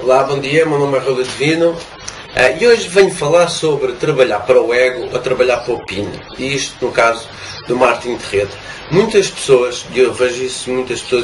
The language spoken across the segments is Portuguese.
Olá, bom dia, meu nome é Raul Divino e hoje venho falar sobre trabalhar para o ego ou trabalhar para o PIN, e isto no caso do marketing de rede. Muitas pessoas, e eu vejo isso muitas pessoas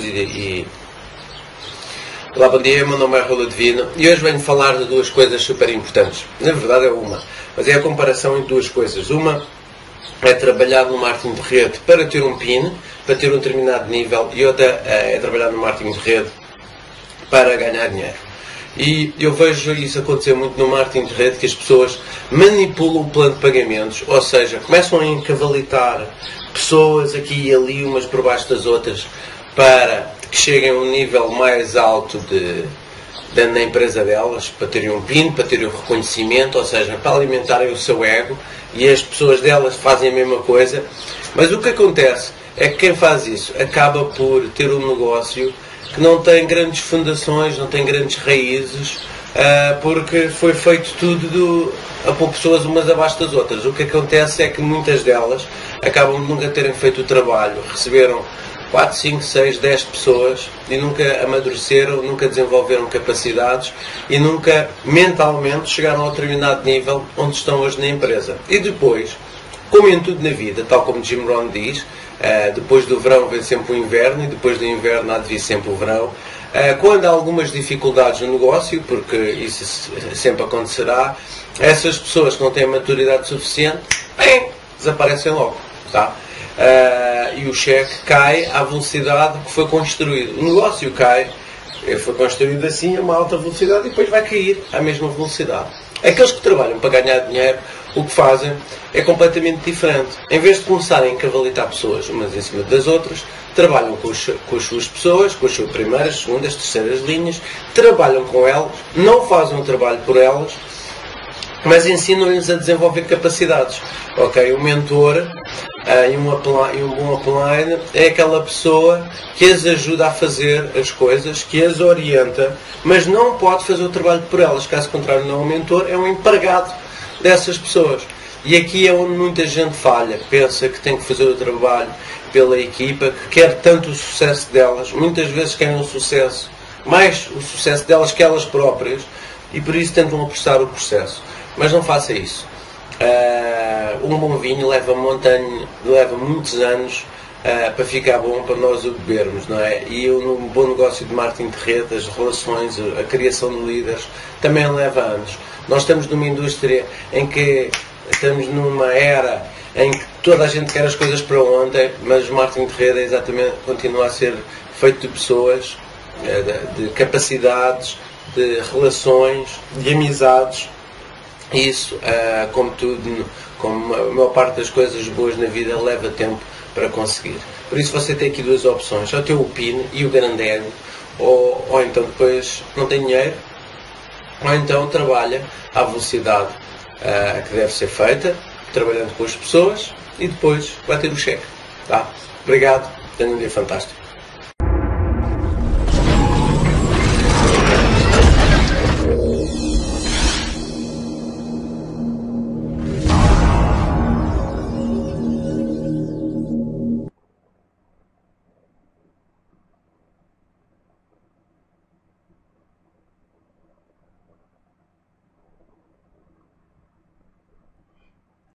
Olá, bom dia, meu nome é Raul Divino e hoje venho falar de duas coisas super importantes. Na verdade é uma, mas é a comparação entre duas coisas. Uma é trabalhar no marketing de rede para ter um PIN, para ter um determinado nível, e outra é trabalhar no marketing de rede para ganhar dinheiro. E eu vejo isso acontecer muito no marketing de rede, que as pessoas manipulam o plano de pagamentos, ou seja, começam a encavalitar pessoas aqui e ali, umas por baixo das outras, para que cheguem a um nível mais alto na empresa delas, para terem um PIN, para terem um reconhecimento, ou seja, para alimentarem o seu ego, e as pessoas delas fazem a mesma coisa. Mas o que acontece é que quem faz isso acaba por ter um negócio que não tem grandes fundações, não tem grandes raízes, porque foi feito tudo a pôr pessoas umas abaixo das outras. O que acontece é que muitas delas acabam de nunca terem feito o trabalho, receberam 4, 5, 6, 10 pessoas e nunca amadureceram, nunca desenvolveram capacidades e nunca mentalmente chegaram a um determinado nível onde estão hoje na empresa. E depois, como em tudo na vida, tal como Jim Rohn diz, depois do verão vem sempre o inverno e depois do inverno há de vir sempre o verão. Quando há algumas dificuldades no negócio, porque isso sempre acontecerá, essas pessoas que não têm maturidade suficiente, desaparecem logo, tá? E o cheque cai à velocidade que foi construído. O negócio cai, foi construído assim a uma alta velocidade e depois vai cair à mesma velocidade. Aqueles que trabalham para ganhar dinheiro, o que fazem é completamente diferente. Em vez de começarem a encavalitar pessoas umas em cima das outras, trabalham com as suas pessoas, com as suas primeiras, segundas, terceiras linhas, trabalham com elas, não fazem o trabalho por elas, mas ensinam-lhes a desenvolver capacidades. Ok? O mentor e um bom upline é aquela pessoa que as ajuda a fazer as coisas, que as orienta, mas não pode fazer o trabalho por elas. Caso contrário, não é um mentor, é um empregado dessas pessoas. E aqui é onde muita gente falha. Pensa que tem que fazer o trabalho pela equipa, que quer tanto o sucesso delas. Muitas vezes querem o sucesso, mais o sucesso delas que elas próprias, e por isso tentam apressar o processo. Mas não faça isso. Um bom vinho leva muitos anos para ficar bom, para nós o bebermos, não é? E um bom negócio de marketing de rede, as relações, a criação de líderes, também leva anos. Nós estamos numa indústria em que estamos numa era em que toda a gente quer as coisas para ontem, mas o marketing de rede continua a ser feito de pessoas, de capacidades, de relações, de amizades. Isso, como tudo, como a maior parte das coisas boas na vida, leva tempo para conseguir. Por isso você tem aqui duas opções: ou ter o PIN e o grande ego, ou então depois não tem dinheiro, ou então trabalha à velocidade que deve ser feita, trabalhando com as pessoas, e depois vai ter o cheque. Tá? Obrigado, tenha um dia fantástico.